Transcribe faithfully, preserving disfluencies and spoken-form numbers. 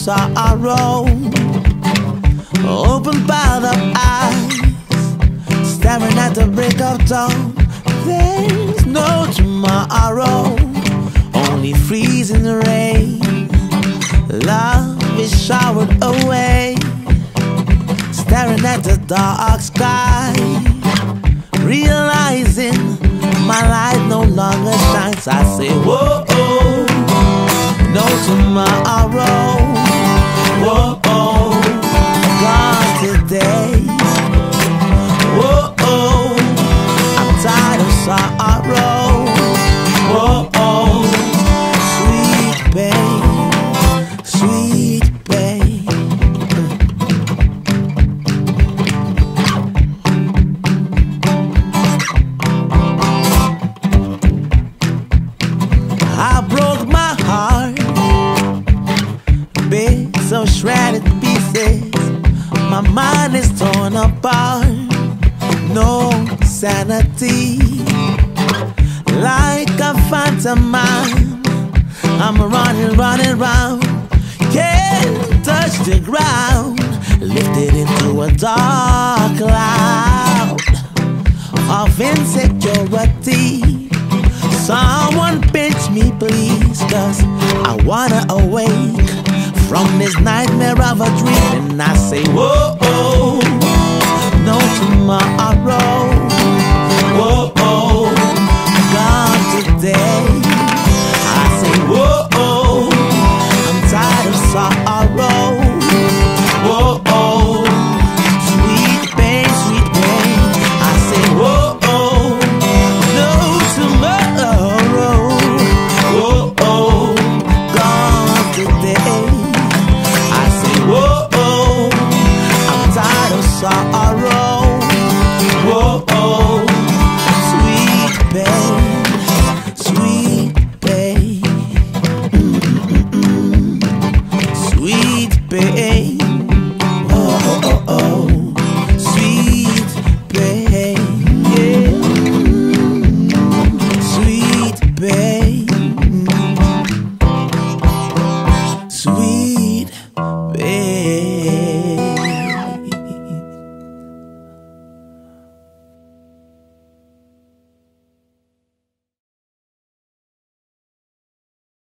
sorrow. Open bound of eyes, staring at the break of dawn. There's no tomorrow, only freezing rain. Love is showered away, staring at the dark sky, realizing my light no longer shines. I say, whoa, oh, no tomorrow. Whoa, oh, gone today. Whoa, oh, I'm tired of sorrow. Whoa, oh, sweet pain, sweet pain. I broke my heart, bits of shredded pieces. My mind is torn apart, no sanity. Like a phantom mind, I'm running, running round. Can't touch the ground, lifted into a dark cloud of insecurity. Someone pinch me please, cause I wanna awake from this nightmare of a dream. And I say, whoa, oh, no tomorrow. Whoa,